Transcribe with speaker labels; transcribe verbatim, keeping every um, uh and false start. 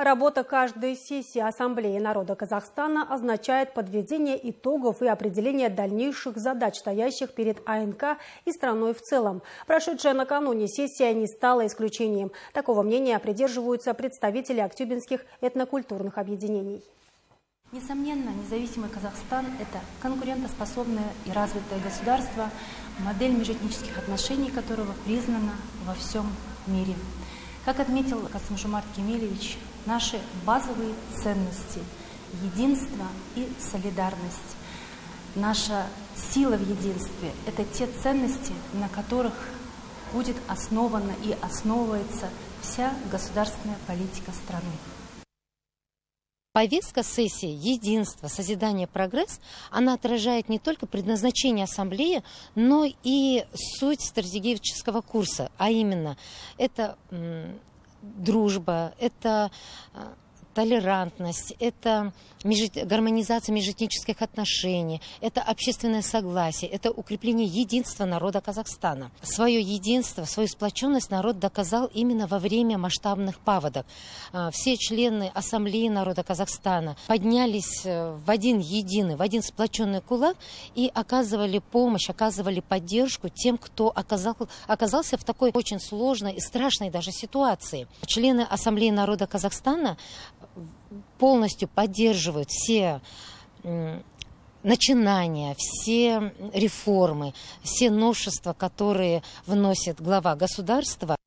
Speaker 1: Работа каждой сессии Ассамблеи народа Казахстана означает подведение итогов и определение дальнейших задач, стоящих перед АНК и страной в целом. Прошедшая накануне сессия не стала исключением. Такого мнения придерживаются представители актюбинских этнокультурных объединений.
Speaker 2: Несомненно, независимый Казахстан – это конкурентоспособное и развитое государство, модель межэтнических отношений которого признана во всем мире. Как отметил Касым-Жомарт Кемелевич, наши базовые ценности – единство и солидарность. Наша сила в единстве – это те ценности, на которых будет основана и основывается вся государственная политика страны.
Speaker 3: Повестка сессии «Единство, созидание, прогресс» она отражает не только предназначение Ассамблеи, но и суть стратегического курса, а именно это м, дружба, это толерантность, это межет... гармонизация межэтнических отношений, это общественное согласие, это укрепление единства народа Казахстана. Свое единство, свою сплоченность народ доказал именно во время масштабных паводок. Все члены Ассамблеи народа Казахстана поднялись в один единый, в один сплоченный кулак и оказывали помощь, оказывали поддержку тем, кто оказал... оказался в такой очень сложной и страшной даже ситуации. Члены Ассамблеи народа Казахстана полностью поддерживают все начинания, все реформы, все новшества, которые вносит глава государства.